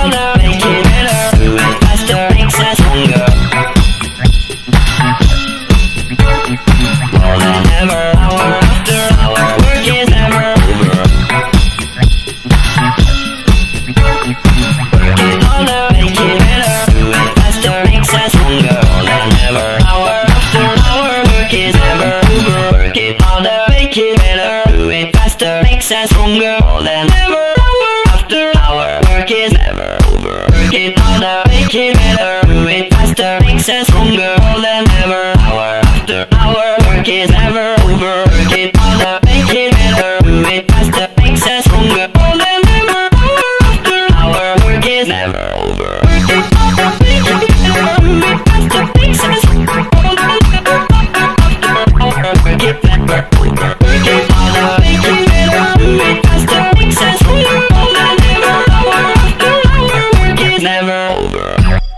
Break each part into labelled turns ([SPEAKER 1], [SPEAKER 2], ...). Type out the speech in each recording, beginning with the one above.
[SPEAKER 1] harder, make it better, do it faster, makes us stronger. More than ever, hour after hour, work is never over. Work it harder, make it better, do it faster, makes us stronger. More than ever, hour after hour, work is never over. Work it harder, make it better, do it faster, makes us stronger. More than ever, hour after hour, work is never over. Work it harder, make it better, do it faster, makes us stronger. More than ever, hour after hour, work is never over. Work it harder, make it better, do it faster, makes us stronger. More than ever, hour after hour, work is never over. Work it harder, make it better, do it faster, makes us stronger. More than ever, hour after hour, work it never over. Work it harder, make it better, do it faster, makes us stronger. More than ever, hour after hour, work is never over.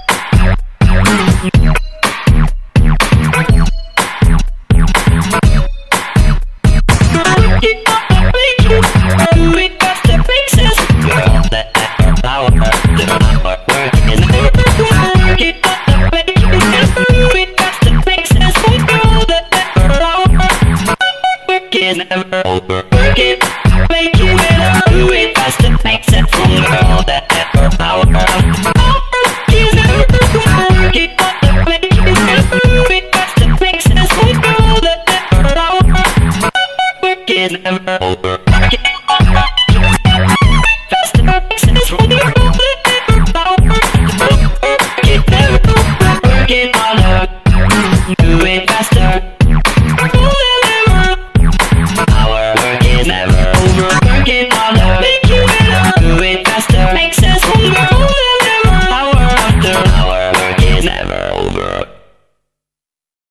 [SPEAKER 1] Never over. Work it, make it better, do it faster, makes it stronger. All that ever power is never over. Work it, make it better, do it faster, makes it stronger. All that ever power, work is never over. Work it faster, makes it stronger. All that ever power, work it never over. Work it harder, do it faster. Never over, work it harder, make it better, do it faster, makes us stronger.